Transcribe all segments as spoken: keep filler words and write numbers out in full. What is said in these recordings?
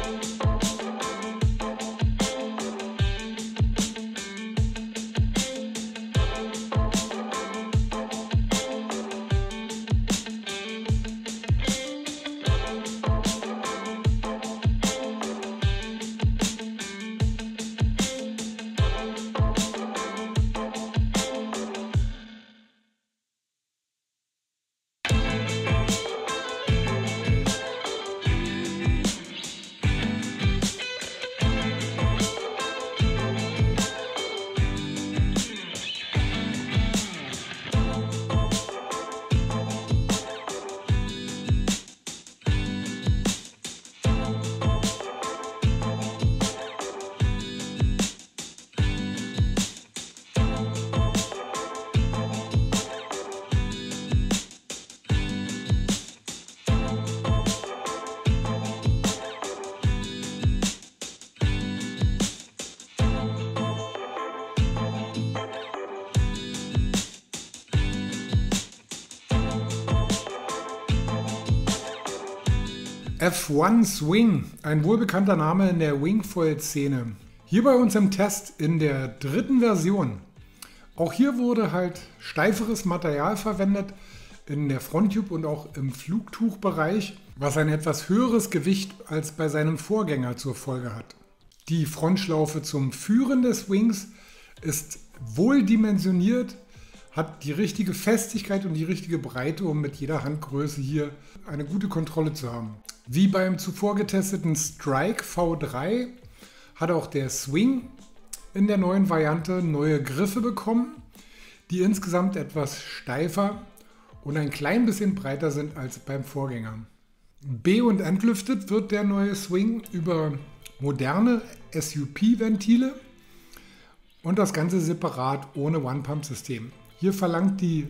F eins Swing, ein wohlbekannter Name in der Wingfoil-Szene. Hier bei uns im Test in der dritten Version. Auch hier wurde halt steiferes Material verwendet in der Fronttube und auch im Flugtuchbereich, was ein etwas höheres Gewicht als bei seinem Vorgänger zur Folge hat. Die Frontschlaufe zum Führen des Wings ist wohl dimensioniert, hat die richtige Festigkeit und die richtige Breite, um mit jeder Handgröße hier eine gute Kontrolle zu haben. Wie beim zuvor getesteten Strike V drei hat auch der Swing in der neuen Variante neue Griffe bekommen, die insgesamt etwas steifer und ein klein bisschen breiter sind als beim Vorgänger. Be- und entlüftet wird der neue Swing über moderne S U P-Ventile und das Ganze separat ohne One-Pump-System. Hier verlangt die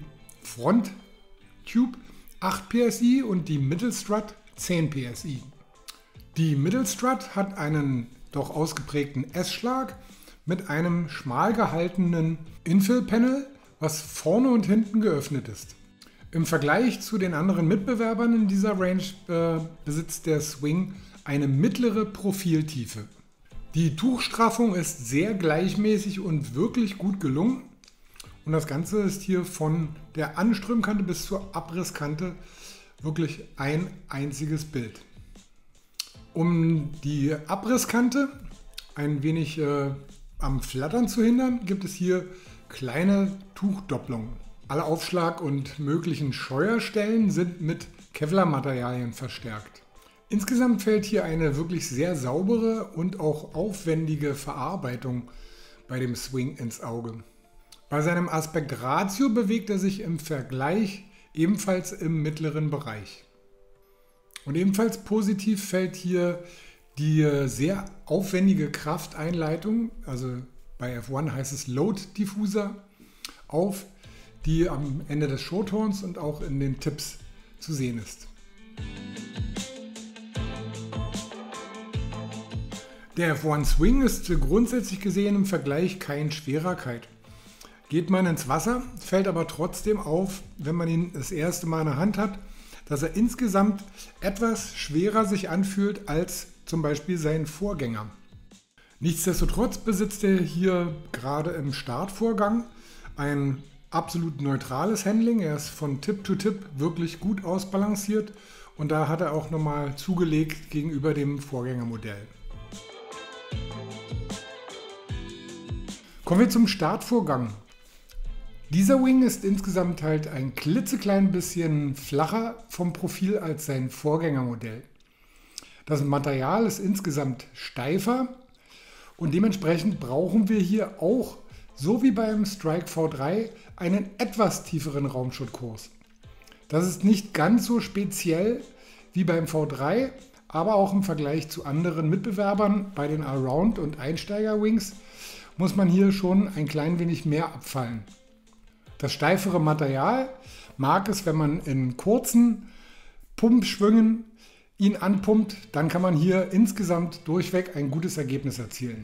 Front-Tube acht P S I und die Mittelstrut zehn P S I. Die Mittelstrut hat einen doch ausgeprägten S-Schlag mit einem schmal gehaltenen Infill-Panel, was vorne und hinten geöffnet ist. Im Vergleich zu den anderen Mitbewerbern in dieser Range äh, besitzt der Swing eine mittlere Profiltiefe. Die Tuchstraffung ist sehr gleichmäßig und wirklich gut gelungen. Und das Ganze ist hier von der Anströmkante bis zur Abrisskante wirklich ein einziges Bild. Um die Abrisskante ein wenig äh, am Flattern zu hindern, gibt es hier kleine Tuchdopplungen. Alle Aufschlag- und möglichen Scheuerstellen sind mit Kevlar-Materialien verstärkt. Insgesamt fällt hier eine wirklich sehr saubere und auch aufwendige Verarbeitung bei dem Swing ins Auge. Bei seinem Aspekt-Ratio bewegt er sich im Vergleich ebenfalls im mittleren Bereich. Und ebenfalls positiv fällt hier die sehr aufwendige Krafteinleitung, also bei F eins heißt es Load Diffuser, auf, die am Ende des Shorthorns und auch in den Tips zu sehen ist. Der F eins Swing ist grundsätzlich gesehen im Vergleich kein Schwererkeit. Geht man ins Wasser, fällt aber trotzdem auf, wenn man ihn das erste Mal in der Hand hat, dass er insgesamt etwas schwerer sich anfühlt als zum Beispiel sein Vorgänger. Nichtsdestotrotz besitzt er hier gerade im Startvorgang ein absolut neutrales Handling. Er ist von Tip to Tip wirklich gut ausbalanciert und da hat er auch nochmal zugelegt gegenüber dem Vorgängermodell. Kommen wir zum Startvorgang. Dieser Wing ist insgesamt halt ein klitzeklein bisschen flacher vom Profil als sein Vorgängermodell. Das Material ist insgesamt steifer und dementsprechend brauchen wir hier auch, so wie beim Strike V drei, einen etwas tieferen Raumschuttkurs. Das ist nicht ganz so speziell wie beim V drei, aber auch im Vergleich zu anderen Mitbewerbern bei den Allround- und Einsteiger-Wings muss man hier schon ein klein wenig mehr abfallen. Das steifere Material mag es, wenn man in kurzen Pumpschwüngen ihn anpumpt, dann kann man hier insgesamt durchweg ein gutes Ergebnis erzielen.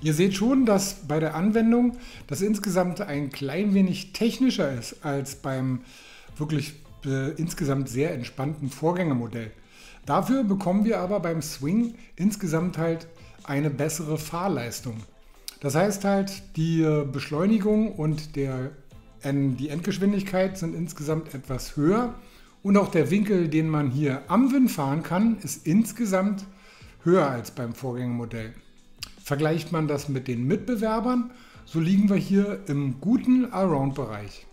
Ihr seht schon, dass bei der Anwendung das insgesamt ein klein wenig technischer ist als beim wirklich äh, insgesamt sehr entspannten Vorgängermodell. Dafür bekommen wir aber beim Swing insgesamt halt eine bessere Fahrleistung. Das heißt halt, die Beschleunigung und der, die Endgeschwindigkeit sind insgesamt etwas höher und auch der Winkel, den man hier am Wind fahren kann, ist insgesamt höher als beim Vorgängermodell. Vergleicht man das mit den Mitbewerbern, so liegen wir hier im guten Allround-Bereich.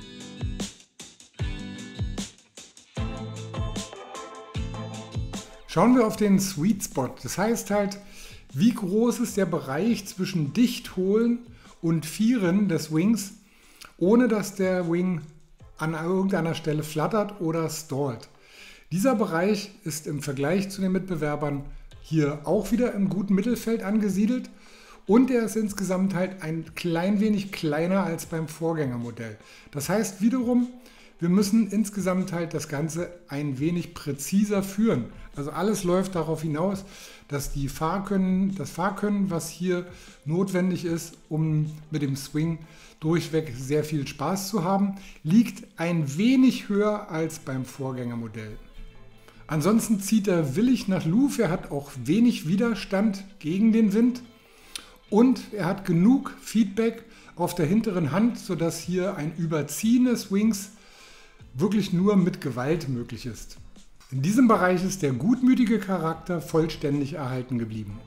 Schauen wir auf den Sweet Spot. Das heißt halt, wie groß ist der Bereich zwischen Dichtholen und Vieren des Wings, ohne dass der Wing an irgendeiner Stelle flattert oder stallt. Dieser Bereich ist im Vergleich zu den Mitbewerbern hier auch wieder im guten Mittelfeld angesiedelt und er ist insgesamt halt ein klein wenig kleiner als beim Vorgängermodell. Das heißt wiederum, wir müssen insgesamt halt das Ganze ein wenig präziser führen. Also alles läuft darauf hinaus, dass die Fahrkönnen, das Fahrkönnen, was hier notwendig ist, um mit dem Swing durchweg sehr viel Spaß zu haben, liegt ein wenig höher als beim Vorgängermodell. Ansonsten zieht er willig nach Luft, er hat auch wenig Widerstand gegen den Wind und er hat genug Feedback auf der hinteren Hand, sodass hier ein Überziehen des Wings wirklich nur mit Gewalt möglich ist. In diesem Bereich ist der gutmütige Charakter vollständig erhalten geblieben.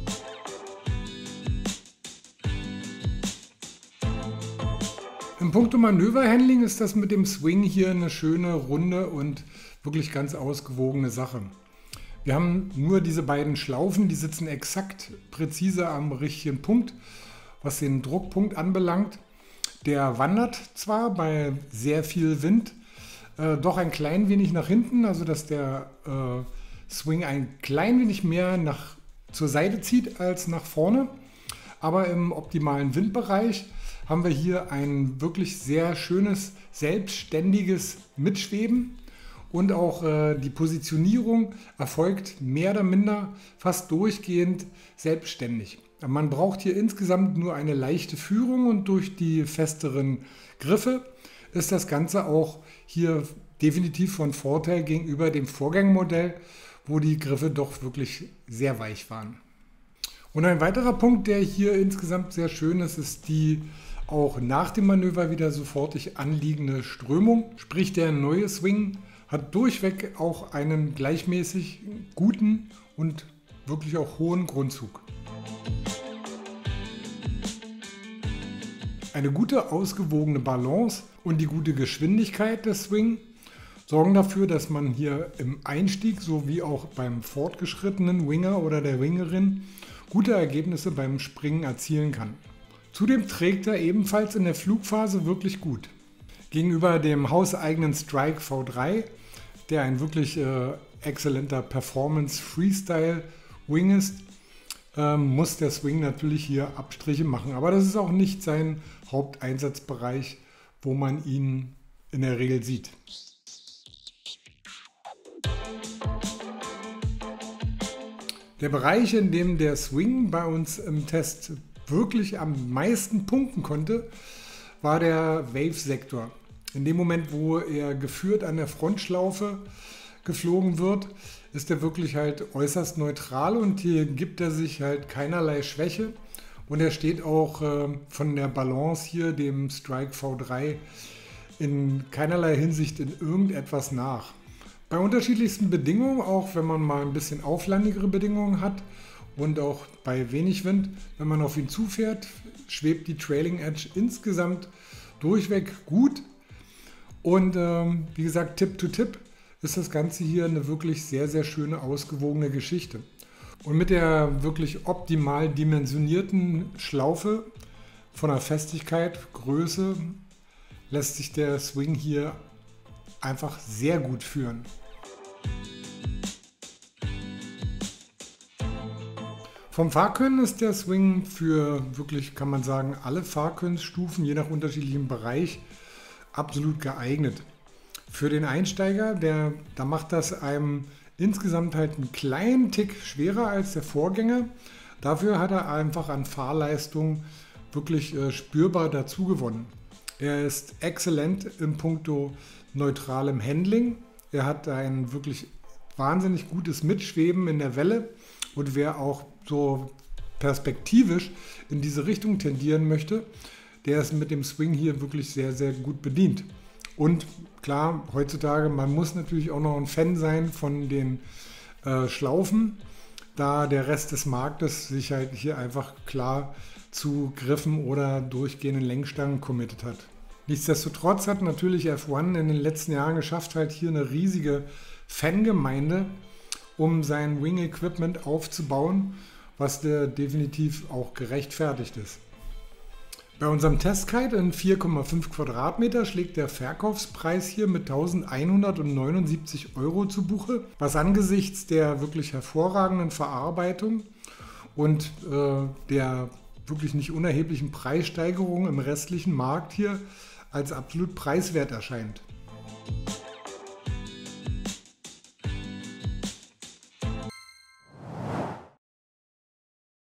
Im Punkto Manöverhandling ist das mit dem Swing hier eine schöne, runde und wirklich ganz ausgewogene Sache. Wir haben nur diese beiden Schlaufen, die sitzen exakt präzise am richtigen Punkt, was den Druckpunkt anbelangt. Der wandert zwar bei sehr viel Wind, äh, doch ein klein wenig nach hinten, also dass der äh, Swing ein klein wenig mehr nach, zur Seite zieht als nach vorne. Aber im optimalen Windbereich haben wir hier ein wirklich sehr schönes, selbstständiges Mitschweben und auch äh, die Positionierung erfolgt mehr oder minder fast durchgehend selbstständig. Man braucht hier insgesamt nur eine leichte Führung und durch die festeren Griffe ist das Ganze auch hier definitiv von Vorteil gegenüber dem Vorgängermodell, wo die Griffe doch wirklich sehr weich waren. Und ein weiterer Punkt, der hier insgesamt sehr schön ist, ist die auch nach dem Manöver wieder sofortig anliegende Strömung. Sprich, der neue Swing hat durchweg auch einen gleichmäßig guten und wirklich auch hohen Grundzug. Eine gute, ausgewogene Balance und die gute Geschwindigkeit des Swing sorgen dafür, dass man hier im Einstieg sowie auch beim fortgeschrittenen Winger oder der Wingerin gute Ergebnisse beim Springen erzielen kann. Zudem trägt er ebenfalls in der Flugphase wirklich gut. Gegenüber dem hauseigenen Strike V drei, der ein wirklich äh, exzellenter Performance-Freestyle-Wing ist, äh, muss der Swing natürlich hier Abstriche machen. Aber das ist auch nicht sein Haupteinsatzbereich, wo man ihn in der Regel sieht. Der Bereich, in dem der Swing bei uns im Test wirklich am meisten punkten konnte, war der Wave-Sektor. In dem Moment, wo er geführt an der Frontschlaufe geflogen wird, ist er wirklich halt äußerst neutral und hier gibt er sich halt keinerlei Schwäche und er steht auch äh, von der Balance hier dem Strike V drei in keinerlei Hinsicht in irgendetwas nach. Bei unterschiedlichsten Bedingungen, auch wenn man mal ein bisschen auflandigere Bedingungen hat und auch bei wenig Wind, wenn man auf ihn zufährt, schwebt die Trailing Edge insgesamt durchweg gut. Und ähm, wie gesagt, Tipp to Tipp ist das Ganze hier eine wirklich sehr, sehr schöne, ausgewogene Geschichte. Und mit der wirklich optimal dimensionierten Schlaufe von der Festigkeit, Größe, lässt sich der Swing hier einfach sehr gut führen. Vom Fahrkönnen ist der Swing für wirklich, kann man sagen, alle Fahrkönnensstufen, je nach unterschiedlichem Bereich, absolut geeignet. Für den Einsteiger, der, da macht das einem insgesamt halt einen kleinen Tick schwerer als der Vorgänger, Dafür hat er einfach an Fahrleistung wirklich äh, spürbar dazu gewonnen. Er ist exzellent in puncto neutralem Handling. Er hat ein wirklich wahnsinnig gutes Mitschweben in der Welle, und wer auch so perspektivisch in diese Richtung tendieren möchte, der ist mit dem Swing hier wirklich sehr, sehr gut bedient. Und klar, heutzutage, man muss natürlich auch noch ein Fan sein von den äh, Schlaufen, da der Rest des Marktes sich halt hier einfach klar zu Griffen oder durchgehenden Lenkstangen committed hat. Nichtsdestotrotz hat natürlich F eins in den letzten Jahren geschafft, halt hier eine riesige Fangemeinde um sein Wing-Equipment aufzubauen, was der definitiv auch gerechtfertigt ist. Bei unserem Testkite in vier Komma fünf Quadratmeter schlägt der Verkaufspreis hier mit eintausendeinhundertneunundsiebzig Euro zu Buche, was angesichts der wirklich hervorragenden Verarbeitung und äh, der wirklich nicht unerheblichen Preissteigerung im restlichen Markt hier als absolut preiswert erscheint.